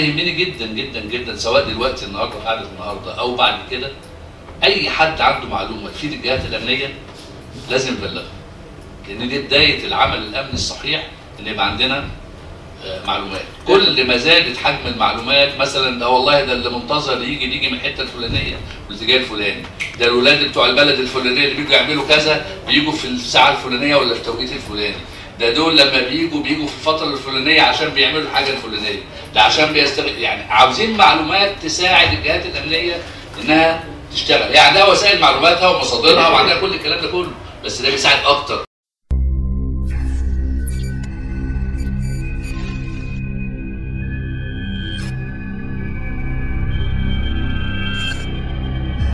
يهمني جدا جدا جدا سواء دلوقتي النهارده في قعده النهارده او بعد كده، اي حد عنده معلومه تفيد الجهات الامنيه لازم يبلغها. لان دي بدايه العمل الامني الصحيح، ان يبقى عندنا معلومات. كل ما زادت حجم المعلومات، مثلا ده والله ده اللي منتظر يجي من الحته الفلانيه والاتجاه الفلاني، ده الاولاد بتوع البلد الفلانيه اللي بيجوا يعملوا كذا بيجوا في الساعه الفلانيه ولا في التوقيت الفلاني، ده دول لما بيجوا في الفتره الفلانيه عشان بيعملوا الحاجه الفلانيه، ده عشان يعني عاوزين معلومات تساعد الجهات الامنيه انها تشتغل. يعني ده وسائل معلوماتها ومصادرها وعندها كل الكلام ده كله، بس ده بيساعد اكتر.